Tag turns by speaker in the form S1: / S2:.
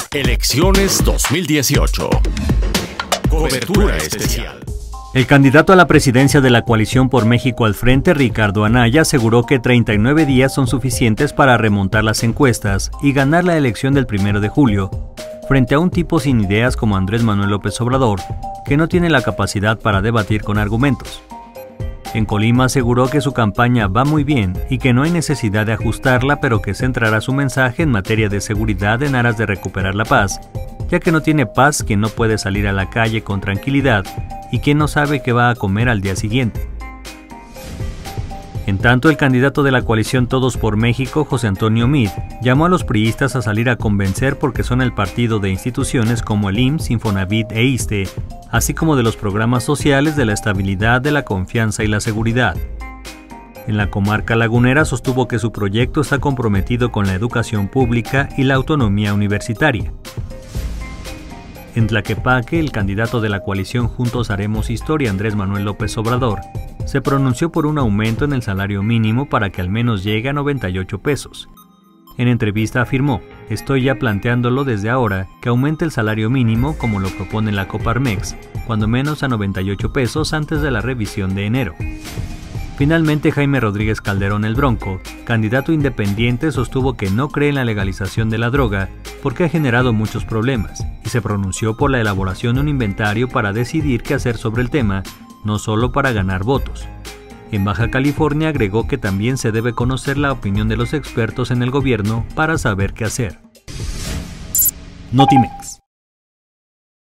S1: Elecciones 2018. Cobertura especial.
S2: El candidato a la presidencia de la Coalición por México al Frente, Ricardo Anaya, aseguró que 39 días son suficientes para remontar las encuestas y ganar la elección del 1 de julio, frente a un tipo sin ideas como Andrés Manuel López Obrador, que no tiene la capacidad para debatir con argumentos. En Colima aseguró que su campaña va muy bien y que no hay necesidad de ajustarla, pero que centrará su mensaje en materia de seguridad en aras de recuperar la paz, ya que no tiene paz quien no puede salir a la calle con tranquilidad y quien no sabe qué va a comer al día siguiente. En tanto, el candidato de la coalición Todos por México, José Antonio Meade, llamó a los priistas a salir a convencer porque son el partido de instituciones como el IMSS, Infonavit e ISSSTE, así como de los programas sociales de la estabilidad, de la confianza y la seguridad. En la comarca lagunera sostuvo que su proyecto está comprometido con la educación pública y la autonomía universitaria. En Tlaquepaque, el candidato de la coalición Juntos Haremos Historia, Andrés Manuel López Obrador, se pronunció por un aumento en el salario mínimo para que al menos llegue a 98 pesos. En entrevista afirmó: "Estoy ya planteándolo desde ahora, que aumente el salario mínimo como lo propone la Coparmex, cuando menos a 98 pesos antes de la revisión de enero". Finalmente, Jaime Rodríguez Calderón el Bronco, candidato independiente, sostuvo que no cree en la legalización de la droga porque ha generado muchos problemas, y se pronunció por la elaboración de un inventario para decidir qué hacer sobre el tema, no solo para ganar votos. En Baja California agregó que también se debe conocer la opinión de los expertos en el gobierno para saber qué hacer. Notimex.